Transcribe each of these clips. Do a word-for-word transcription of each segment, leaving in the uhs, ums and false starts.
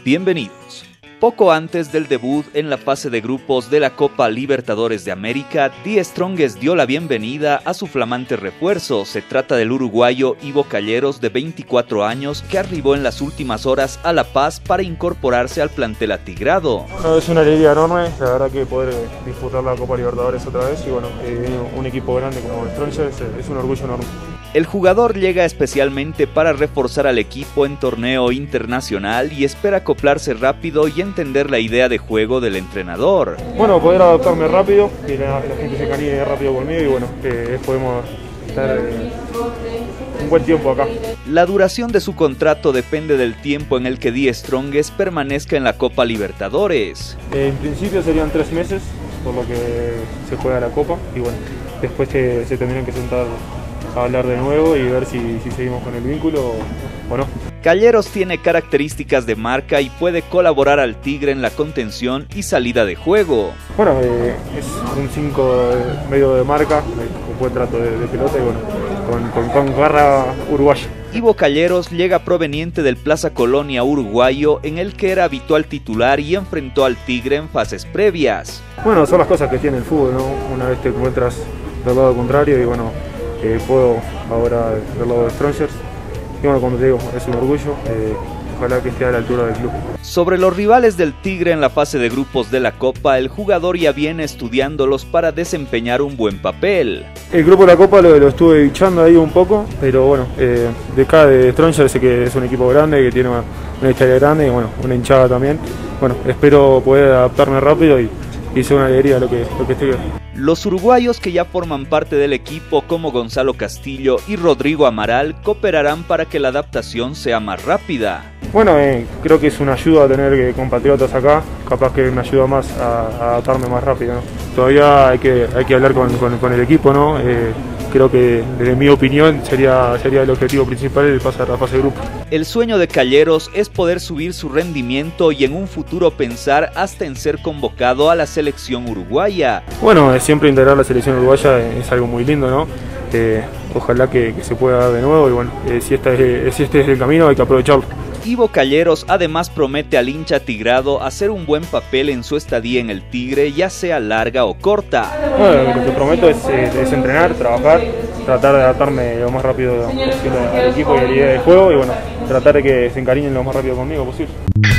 Bienvenidos. Poco antes del debut en la fase de grupos de la Copa Libertadores de América, The Strongest dio la bienvenida a su flamante refuerzo. Se trata del uruguayo Ivo Calleros, de veinticuatro años, que arribó en las últimas horas a La Paz para incorporarse al plantel atigrado. Bueno, es una alegría enorme, la verdad que poder disputar la Copa Libertadores otra vez y bueno, eh, un equipo grande como Strongest es, es un orgullo enorme. El jugador llega especialmente para reforzar al equipo en torneo internacional y espera acoplarse rápido y entender la idea de juego del entrenador. Bueno, poder adaptarme rápido, que la, la gente se encariñe rápido conmigo y bueno, que podemos estar eh, un buen tiempo acá. La duración de su contrato depende del tiempo en el que The Strongest permanezca en la Copa Libertadores. Eh, en principio serían tres meses, por lo que se juega la Copa y bueno, después se, se tendrían que sentar a hablar de nuevo y ver si, si seguimos con el vínculo o, o no. Calleros tiene características de marca y puede colaborar al Tigre en la contención y salida de juego. Bueno, eh, es un cinco medio de marca, con buen trato de, de pelota y bueno, con, con, con garra uruguaya. Ivo Calleros llega proveniente del Plaza Colonia uruguayo, en el que era habitual titular y enfrentó al Tigre en fases previas. Bueno, son las cosas que tiene el fútbol, ¿no? Una vez te encuentras del lado contrario y bueno, Eh, puedo ahora del lado de Strongest y bueno, como te digo, es un orgullo, eh, ojalá que esté a la altura del club. Sobre los rivales del Tigre en la fase de grupos de la Copa, el jugador ya viene estudiándolos para desempeñar un buen papel. El grupo de la Copa lo, lo estuve bichando ahí un poco, pero bueno, eh, de acá de Strongest sé que es un equipo grande, que tiene una, una historia grande y bueno, una hinchada también. Bueno, espero poder adaptarme rápido y, y sea una alegría lo que, lo que estoy viendo. Los uruguayos que ya forman parte del equipo, como Gonzalo Castillo y Rodrigo Amaral, cooperarán para que la adaptación sea más rápida. Bueno, eh, creo que es una ayuda tener eh, compatriotas acá, capaz que me ayuda más a, a adaptarme más rápido, ¿no? Todavía hay que, hay que hablar con, con, con el equipo, ¿no? Eh, creo que desde mi opinión sería, sería el objetivo principal el pasar a la fase de grupo. El sueño de Calleros es poder subir su rendimiento y en un futuro pensar hasta en ser convocado a la selección uruguaya. Bueno, eh, siempre integrar la selección uruguaya es algo muy lindo, ¿no? Eh, ojalá que, que se pueda dar de nuevo y bueno, eh, si, este es, si este es el camino hay que aprovecharlo. Ivo Calleros además promete al hincha tigrado hacer un buen papel en su estadía en el Tigre, ya sea larga o corta. Bueno, lo que prometo es, es, es entrenar, trabajar, tratar de adaptarme lo más rápido posible al equipo y a la idea de juego y bueno, tratar de que se encariñen lo más rápido conmigo posible.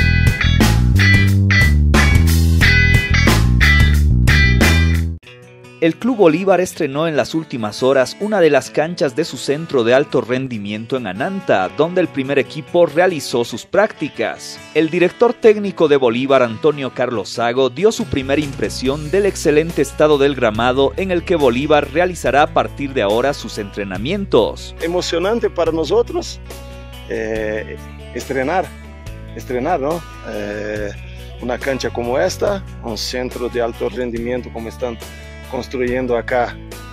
El Club Bolívar estrenó en las últimas horas una de las canchas de su centro de alto rendimiento en Ananta, donde el primer equipo realizó sus prácticas. El director técnico de Bolívar, Antonio Carlos Sago, dio su primera impresión del excelente estado del gramado en el que Bolívar realizará a partir de ahora sus entrenamientos. Emocionante para nosotros eh, estrenar, estrenar, ¿no? Eh, una cancha como esta, un centro de alto rendimiento como están construyendo acá.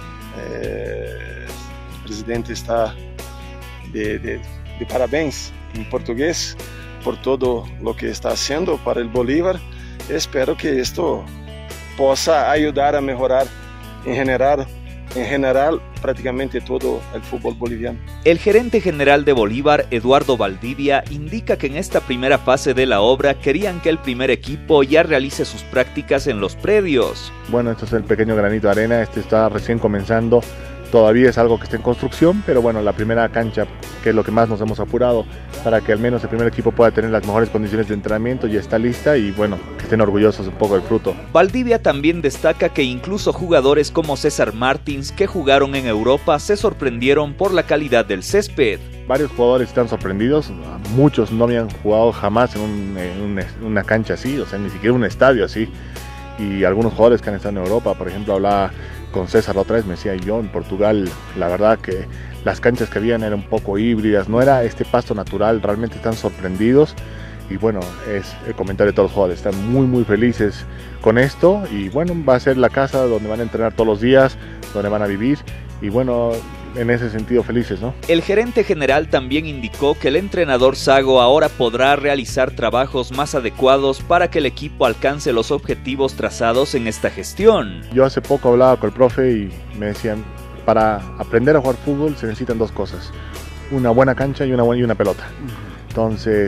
Eh, el presidente está de, de, de parabéns en portugués por todo lo que está haciendo para el Bolívar. Espero que esto possa ayudar a mejorar en general, en general prácticamente todo el fútbol boliviano. El gerente general de Bolívar, Eduardo Valdivia, indica que en esta primera fase de la obra querían que el primer equipo ya realice sus prácticas en los predios. Bueno, esto es el pequeño granito de arena, este está recién comenzando, todavía es algo que está en construcción, pero bueno, la primera cancha, que es lo que más nos hemos apurado, para que al menos el primer equipo pueda tener las mejores condiciones de entrenamiento, ya está lista y bueno, que estén orgullosos un poco del fruto. Valdivia también destaca que incluso jugadores como César Martins, que jugaron en Europa, se sorprendieron por la calidad del césped. Varios jugadores están sorprendidos, muchos no habían jugado jamás en, un, en un, una cancha así, o sea, ni siquiera un estadio así, y algunos jugadores que han estado en Europa, por ejemplo, hablaba con César la otra vez, me decía yo, en Portugal, la verdad que las canchas que habían eran un poco híbridas, no era este pasto natural, realmente están sorprendidos y bueno, es el comentario de todos los jugadores, están muy muy felices con esto y bueno, va a ser la casa donde van a entrenar todos los días, donde van a vivir y bueno, en ese sentido felices, ¿no? El gerente general también indicó que el entrenador Sago ahora podrá realizar trabajos más adecuados para que el equipo alcance los objetivos trazados en esta gestión. Yo hace poco hablaba con el profe y me decían, para aprender a jugar fútbol se necesitan dos cosas, una buena cancha y una, buena, y una pelota. Entonces,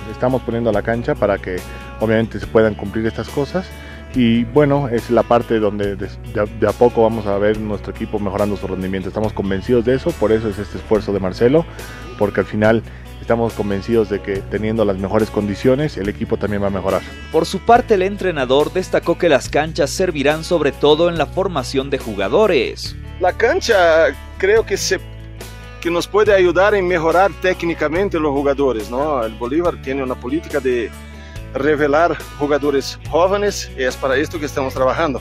estamos poniendo a la cancha para que obviamente se puedan cumplir estas cosas. Y bueno, es la parte donde de, de, de a poco vamos a ver nuestro equipo mejorando su rendimiento. Estamos convencidos de eso, por eso es este esfuerzo de Marcelo, porque al final estamos convencidos de que teniendo las mejores condiciones, el equipo también va a mejorar. Por su parte, el entrenador destacó que las canchas servirán sobre todo en la formación de jugadores. La cancha creo que, se, que nos puede ayudar en mejorar técnicamente los jugadores, ¿no? El Bolívar tiene una política de revelar jugadores jóvenes y es para esto que estamos trabajando.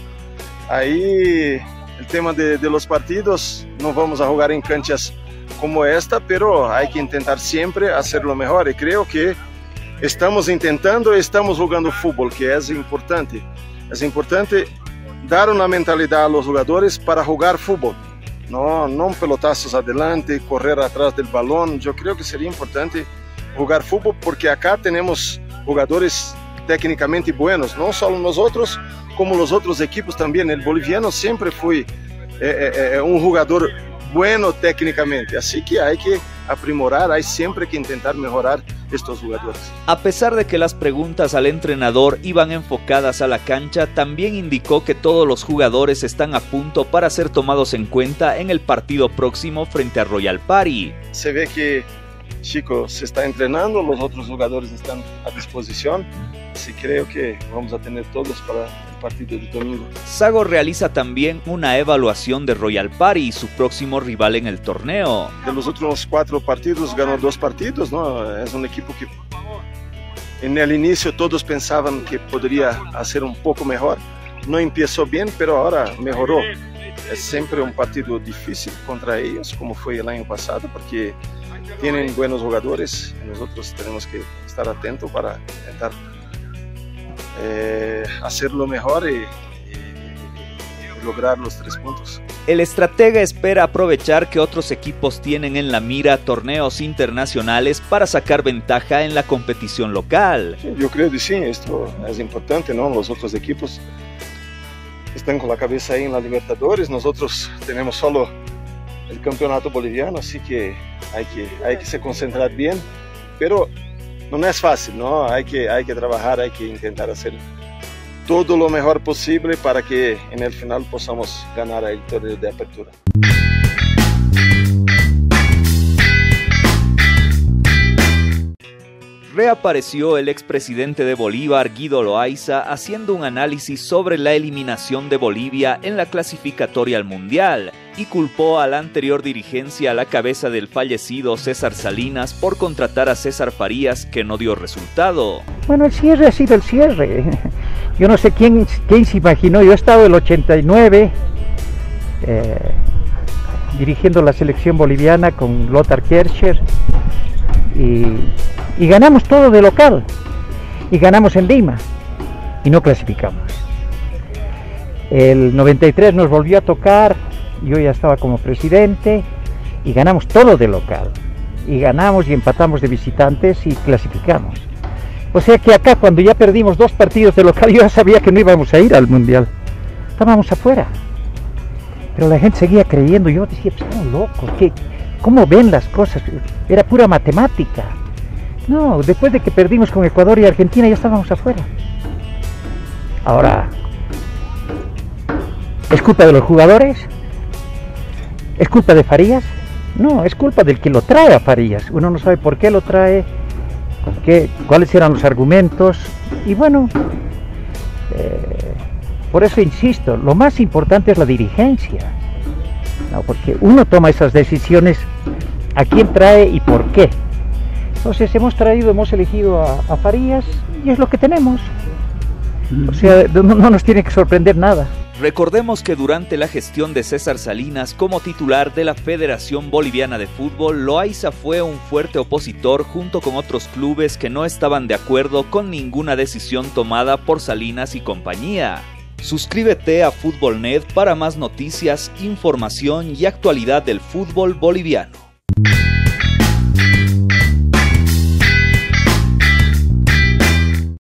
Ahí el tema de, de los partidos, no vamos a jugar en canchas como esta, pero hay que intentar siempre hacerlo mejor y creo que estamos intentando y estamos jugando fútbol, que es importante. Es importante dar una mentalidad a los jugadores para jugar fútbol, no, no pelotazos adelante, correr atrás del balón. Yo creo que sería importante jugar fútbol porque acá tenemos jugadores técnicamente buenos, no solo nosotros, como los otros equipos también. El boliviano siempre fue eh, eh, un jugador bueno técnicamente, así que hay que aprimorar, hay siempre que intentar mejorar estos jugadores. A pesar de que las preguntas al entrenador iban enfocadas a la cancha, también indicó que todos los jugadores están a punto para ser tomados en cuenta en el partido próximo frente a Royal Party. Se ve que Chico se está entrenando, los otros jugadores están a disposición, así creo que vamos a tener todos para el partido de domingo. Sago realiza también una evaluación de Royal Party, su próximo rival en el torneo. De los últimos cuatro partidos ganó dos partidos, ¿no? Es un equipo que en el inicio todos pensaban que podría hacer un poco mejor, no empezó bien, pero ahora mejoró. Es siempre un partido difícil contra ellos, como fue el año pasado, porque tienen buenos jugadores y nosotros tenemos que estar atentos para intentar eh, hacerlo mejor y, y, y lograr los tres puntos. El estratega espera aprovechar que otros equipos tienen en la mira torneos internacionales para sacar ventaja en la competición local. Sí, yo creo que sí, esto es importante, ¿no? Los otros equipos están con la cabeza ahí en la Libertadores, nosotros tenemos solo el campeonato boliviano, así que hay que, hay que se concentrar bien, pero no es fácil, ¿no? Hay que, hay que trabajar, hay que intentar hacer todo lo mejor posible para que en el final podamos ganar el torneo de apertura. Reapareció el expresidente de Bolívar, Guido Loaiza, haciendo un análisis sobre la eliminación de Bolivia en la clasificatoria al Mundial y culpó a la anterior dirigencia a la cabeza del fallecido César Salinas por contratar a César Farías, que no dio resultado. Bueno, el cierre ha sido el cierre. Yo no sé quién, quién se imaginó. Yo he estado el ochenta y nueve eh, dirigiendo la selección boliviana con Lothar Kircher y... y ganamos todo de local, y ganamos en Lima, y no clasificamos. El noventa y tres nos volvió a tocar, yo ya estaba como presidente, y ganamos todo de local, y ganamos y empatamos de visitantes y clasificamos. O sea que acá, cuando ya perdimos dos partidos de local, yo ya sabía que no íbamos a ir al Mundial, estábamos afuera. Pero la gente seguía creyendo, yo decía, pues estamos locos, ¿qué? ¿Cómo ven las cosas? Era pura matemática. No, después de que perdimos con Ecuador y Argentina ya estábamos afuera. Ahora, ¿es culpa de los jugadores? ¿Es culpa de Farías? No, es culpa del que lo trae a Farías. Uno no sabe por qué lo trae, con qué, cuáles eran los argumentos. Y bueno, eh, por eso insisto, lo más importante es la dirigencia. No, porque uno toma esas decisiones, a quién trae y por qué. Entonces hemos traído, hemos elegido a, a Farías y es lo que tenemos. O sea, no, no nos tiene que sorprender nada. Recordemos que durante la gestión de César Salinas como titular de la Federación Boliviana de Fútbol, Loaiza fue un fuerte opositor junto con otros clubes que no estaban de acuerdo con ninguna decisión tomada por Salinas y compañía. Suscríbete a Fútbol Net para más noticias, información y actualidad del fútbol boliviano.